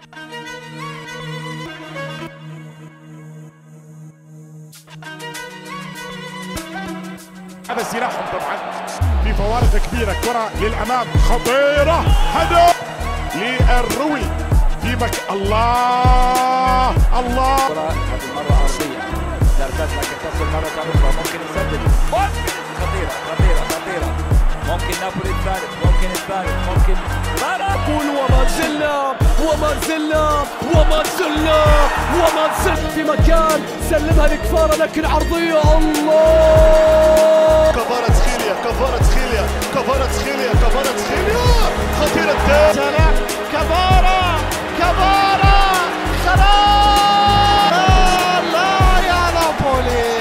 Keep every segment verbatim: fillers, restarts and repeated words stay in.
هذا سلاحهم طبعا في فوارق كبيره. كره للامام خطيره، هدف للروي في مك الله الله. الكره هذه المره ارضيه دربات لكن تصل مره اخرى، ممكن يسدد، ممكن خطيره خطيره خطيره، ممكن نابولي الثالث، ممكن الثالث، ممكن نقول وما زلنا وما زلنا وما زلنا وما زلنا في مكان سلمها لكفاره لكن عرضيه. الله كفارة خيليا كفارة خيليا كفارة خيليا كفارة خيليا خطيرة الثاني. كفارة كفارة خلاص. لا يا نابولي،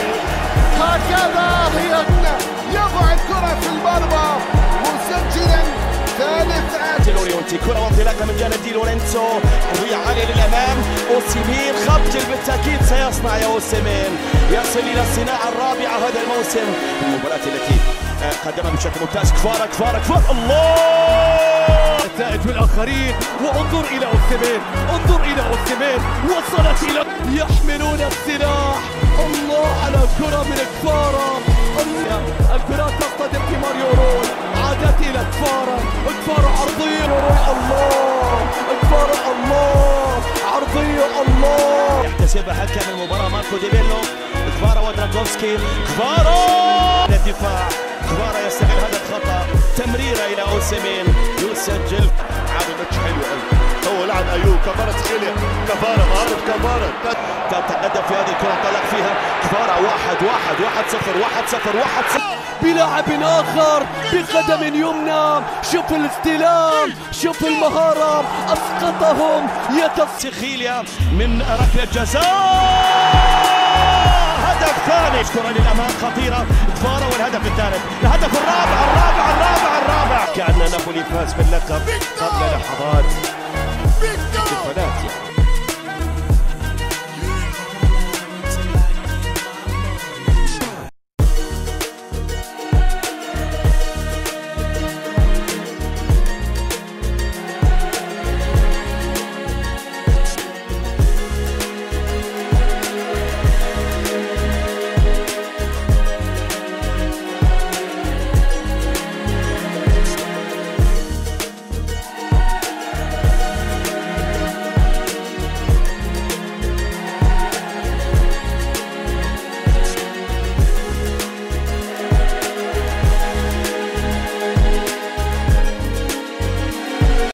هكذا يضع الكرة في المرمى مسجلا ثالث. لوريونتي كرة وانطلاقة من جانب دي لورينزو، قضية عالية للأمام. أوسيمين خبجل بالتأكيد سيصنع يا أوسيمين، يصل إلى الصناعة الرابعة هذا الموسم. المباراة التي قدمها بشكل ممتاز كفارة كفارة كفارة الله. النتائج بالآخرين، وانظر إلى أوسيمين، انظر إلى أوسيمين، وصلت إلى يحملون السلاح. الله على كرة من كفارة. الكرة تصطدم في ماريو روي، عادت إلى كفارة، كفارة عرضية الله، كفارة الله عرضية الله. يحتسبها حكم المباراة ماركو دي بيلو. كفارة ودراغوفسكي، كفارة للدفاع، كفارة يستغل هذا الخطأ، تمريرة إلى أوسيمين يسجل. عامل ماتش حلو قوي، هو لعن ايوب. كفارة خيليا كفارة معروف كفارة تقدم في هذه الكرة، انطلق فيها كفارة. واحد واحد واحد صفر واحد صفر واحد صفر بلاعب آخر بقدم يمنى. شوف الاستلام، شوف المهارة، أسقطهم. يتص خيليا من ركلة جزاء، هدف ثاني. كرة للأمام خطيرة، كفارة والهدف الثالث، الهدف الرابع الرابع الرابع الرابع. كأن نابولي فاز باللقب قبل لحظات.